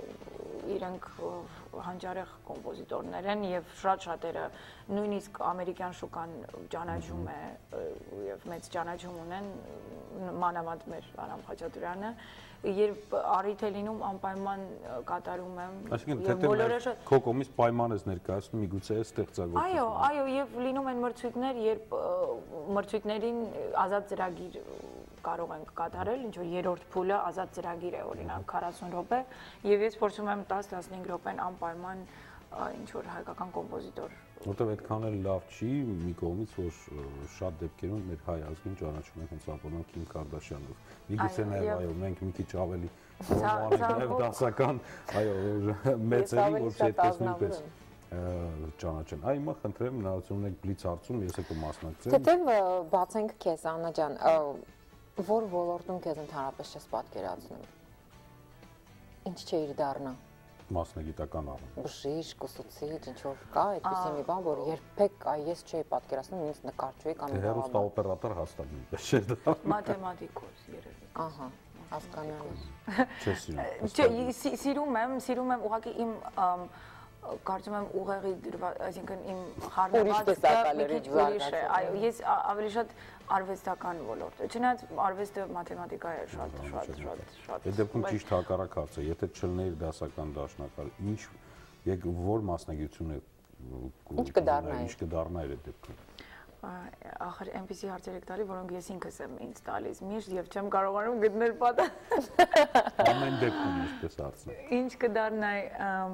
իրենք հանճարեղ կոմպոզիտորներ են եւ շատ շատերը նույնիսկ ամերիկյան շուկան ճանաչում է եւ մեծ ճանաչում ունեն մանավանդ մեր Արամ Խաչատուրյանը երբ առիթ է լինում անպայման կատարում եմ եւ բոլորը քո կողմից պայման ես ներկայացնում միգուցե ստեղծագործություն այո այո եւ լինում են մրցույթներ երբ մրցույթներին ազատ ծրագիր կարող ենք կատարել ինչ որ երրորդ փուլը ազատ ծրագիր է օրինակ քառասուն րոպե եւ ես փորձում եմ տաս տասնհինգ րոպեն անպայման ինչ որ հայկական կոմպոզիտոր որտեվ այդքան էլ լավ չի մի կողմից որ շատ դեպքերում մեր հայ ազգին ճանաչում են հենց ապոնան Քիմ Կարդաշյանով միգուցե նաև այո մենք մի քիչ ավելի նորմալ դասական այո մեծերի որ այդպես նույնպես ճանաչեն այ հիմա խնդրեմ հնարավորություն ունեք բլից հարցում ես եկω մասնակցեմ Թեթև բացենք քեզ Աննա ջան որ ոլորտում քեզ ընդհանրապես չես պատկերացնում ինչ չէիր դառնա մասնագիտական առում։ Բժիշկ, ուսուցիչ, ինչ որ կա այդպիսի մի բան, որ երբեք այ ես չէի պատկերացնում, ինձ նկարչուի կամ հեռուստաօպերատոր հաստատ նույնպես չէր դա։ Մաթեմատիկոս երևի։ Ահա, հասկանալի։ Չես սիրում։ Չէ, սիրում եմ, սիրում եմ ուղղակի իմ կարծում եմ ուղեղի դրված, այսինքն իմ խառնվածքը մի քիչ ուրիշ է։ Այո, ես ավելի շատ արվեստական ոլորտ։ Չնայած արվեստը մաթեմատիկա է շատ շատ շատ շատ։ Այդ դեպքում ճիշտ հակառակ հարցը, եթե չլներ դասական դաշնակալ, ինչ եկ որ մասնագիտություն է ինչ կդառնայի։ Ինչ կդառնայի այդ դեպքում։ Ախր այնպիսի հարցեր եք տալի, որոնք ես ինքս եմ ինձ տալիս միշտ եւ չեմ կարողանում գտնել պատը։ Ամեն դեպքում ինչպես հարցը։ Ինչ կդառնայի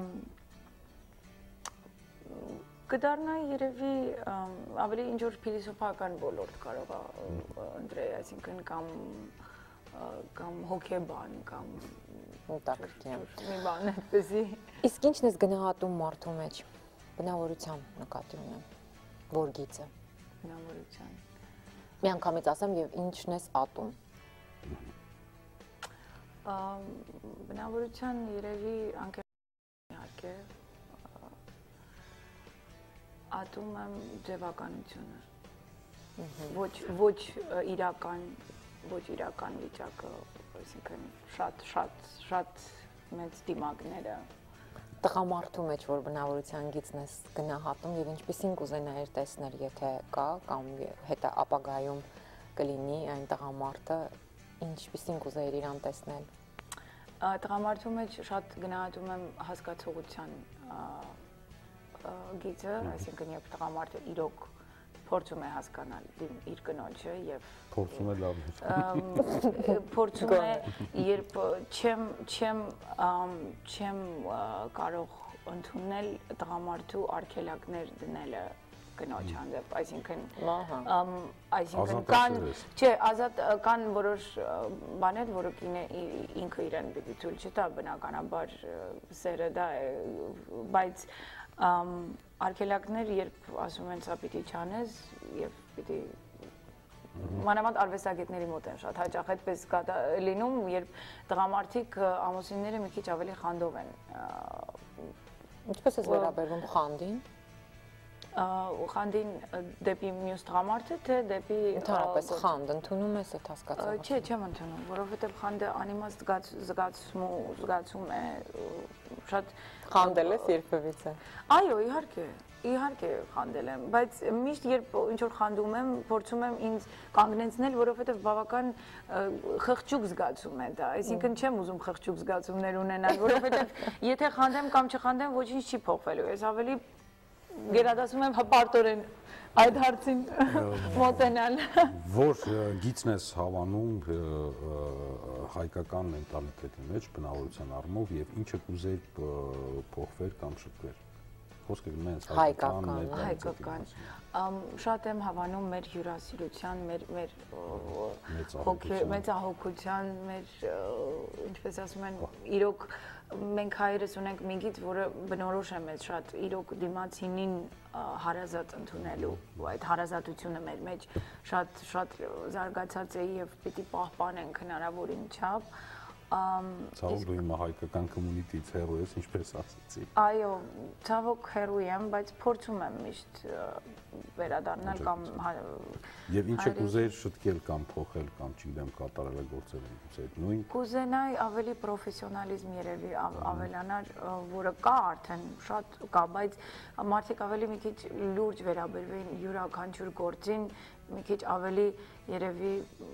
կդառնայի երևի ավելի ինչ որ փիլիսոփայական ոլորտ կարող է ընտրել, այսինքն կամ կամ հոգեբան կամ մտակրթին մի բան այդպեսի։ Իսկ ինչն ես գնահատում մարդու մեջ բնավորության նկատի ունեմ որ գիծը բնավորության մի անգամից ասեմ եւ ինչն ես ատում բնավորության երևի անկեղծ իհարկե ատում եմ ձևականությունը ոչ ոչ իրական ոչ իրական վիճակը այսինքն շատ շատ շատ մեծ դիմակները տղամարդու մեջ որ բնավորության գիծն ես գնահատում եւ ինչպեսին կուզենայիր տեսնել եթե կա կամ հետո ապագայում կլինի այն տղամարդը ինչպեսին կուզեիր իրան տեսնել տղամարդու մեջ շատ գնահատում եմ հասկացողության գիծը, այսինքն երբ տղամարդը իրոք փորձում է հասկանալ իր կնոջը եւ փորձում է լավ փորձում է երբ չեմ չեմ չեմ կարող ընդունել տղամարդու արգելակներ դնելը կնոջ հանդեպ, այսինքն այսինքն կան չէ, ազատ կան որոշ բաներ, որը կինը ինքը իրեն պիտի ցույց չտա, բնականաբար սերը դա է, բայց արգելակներ, երբ ասում են սա պիտի չանես եւ պիտի մանավանդ արվեստագետների մոտ են շատ հաճախ այդպես լինում, երբ տղամարդիկ ամուսինները մի քիչ ավելի խանդով են։ Ինչպես ես վերաբերվում խանդին։ Խանդին դեպի մյուս տղամարդը, թե դեպի ընդհանրապես խանդ ընդունում ես այդ հասկացողությունը։ Չէ, չեմ ընդունում, որովհետև խանդը անիմաստ զգացում է, շատ խանդել ես երբևիցե։ Այո, իհարկե, իհարկե խանդել եմ, բայց միշտ երբ ինչ որ խանդում եմ, փորձում եմ ինձ կանգնեցնել, որովհետև բավական խղճուկ զգացում է դա, այսինքն չեմ ուզում խղճուկ զգացումներ ունենալ, որովհետև եթե խանդեմ կամ չխանդեմ, ոչինչ չի փոխվելու, ես ավելի գերադասում եմ հպարտորեն այդ հարցին մոտենալ։ Որ գիծն ես հավանում հայկական մենտալիտետի մեջ բնավորության առումով եւ ինչը կուզեր փոխվեր կամ շփվեր։ Խոսքը գնաց հայկական, հայկական։ Շատ եմ հավանում մեր հյուրասիրության, մեր մեր մեծահոգության, մեր ինչպես ասում են, իրոք մենք հայերս ունենք մի գիծ, որը բնորոշ է մեզ շատ, իրոք դիմացինին հարազատ ընդունելու, այդ հարազատությունը մեր մեջ շատ շատ զարգացած է եւ պիտի պահպանենք հնարավորին չափ, Ցավոք դու հիմա հայկական կոմունիտիից հեռու ես, ինչպես ասեցի։ Այո, ցավոք հեռու եմ, բայց փորձում եմ միշտ վերադառնալ կամ Եվ ինչ եք ուզեիր շտկել կամ փոխել կամ չգիտեմ կատարել գործել ուզեիր նույն։ Կուզենայի ավելի պրոֆեսիոնալիզմ երևի ավելանար, որը կա արդեն շատ կա, բայց մարդիկ ավելի մի քիչ լուրջ վերաբերվեն յուրաքանչյուր գործին, մի քիչ ավելի երևի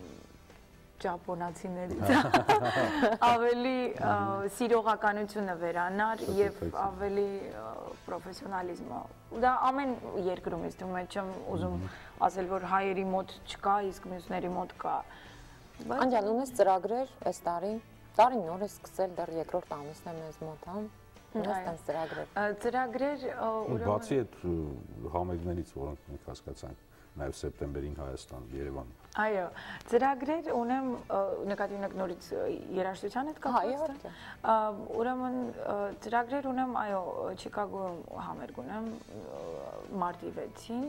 ճապոնացիներից ավելի սիրողականությունը վերանար եւ ավելի պրոֆեսիոնալիզմը։ Դա ամեն երկրում է, դու մեջ եմ ուզում ասել, որ հայերի մոտ չկա, իսկ մյուսների մոտ կա։ Անջան, ունես ծրագրեր այս տարի։ Տարին նոր է սկսել, դեռ երկրորդ ամիսն է մեզ մոտ, հա։ Ունես տենց ծրագրեր։ Ծրագրեր ուրեմն Բացի այդ համերգներից, որոնք մենք հասկացանք նաև սեպտեմբերին Հայաստան, Երևան։ Այո, ծրագրեր ունեմ նկատի ունեք նորից երաժշտության հետ կապված։ Ուրեմն ծրագրեր ունեմ, այո, Չիկագոյում համերգ ունեմ մարտի վեցին,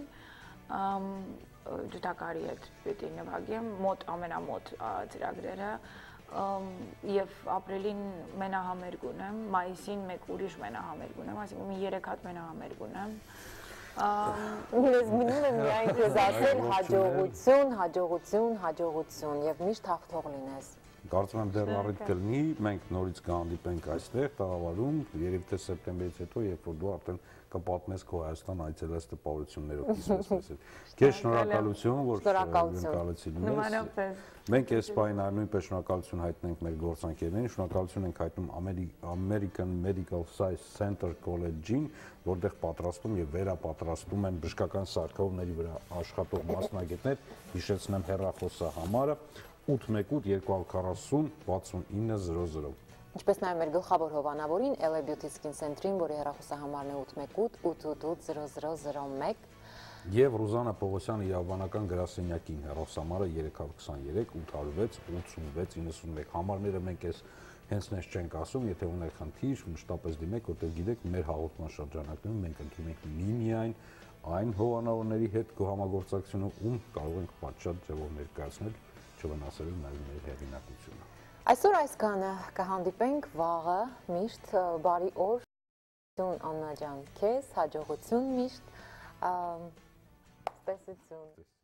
ջութակարի հետ պետք է նվագեմ, մոտ ամենամոտ ծրագրերը եւ ապրիլին մենահամերգ ունեմ, մայիսին մեկ ուրիշ մենահամերգ ունեմ, այսինքն մի երեք հատ մենահամերգ ունեմ։ Ես մնում եմ միայն քեզ ասել հաջողություն, հաջողություն, հաջողություն եւ միշտ հաղթող լինես։ Կարծում եմ դեռ առիթ կլինի, մենք նորից կհանդիպենք այստեղ տաղավարում, երևի թե սեպտեմբերից հետո, երբ որ դու արդեն կպատմես քո Հայաստան այցելած տպավորություններով կիսվես մեզ հետ։ Քեզ շնորհակալություն, որ ընկալեցին մեզ։ Մենք այս պահին նույնպես շնորհակալություն հայտնենք մեր գործընկերներին, շնորհակալություն ենք հայտնում American Medical Science Center College-ին, որտեղ պատրաստում եւ վերապատրաստում են բժշկական սարքավորումների վրա աշխատող մասնագետներ, հիշեցնեմ հեռախոսը համարը ութ մեկ ութ երկու քառասուն վաթսունինը զրո զրո։ Ինչպես նաև մեր գլխավոր հովանավորին L A Beauty Skin Center-ին, որի հեռախոսահամարն է ութ մեկ ութ ութ ութ ութ զրո զրո զրո մեկ եւ Ռուզանա Պողոսյանի իրավաբանական գրասենյակին հեռախոսահամարը երեք քսաներեք ութ հարյուր վեց ութսունվեց իննսունմեկ համարները մենք էս հենց նես չենք ասում, եթե ունեք խնդիր, մշտապես դիմեք, որտեղ գիտեք մեր հաղորդման շրջանակներում մենք ընդունում ենք միմիայն այն հովանավորների հետ համագործակցությունը, ում կարող ենք պատշաճ ձևով ներկայացնել, չվնասելով նաև մեր հեղինակությունը։ Այսօր այսքանը կհանդիպենք վաղը միշտ բարի օր Աննա ջան, քեզ հաջողություն միշտ, սպասություն։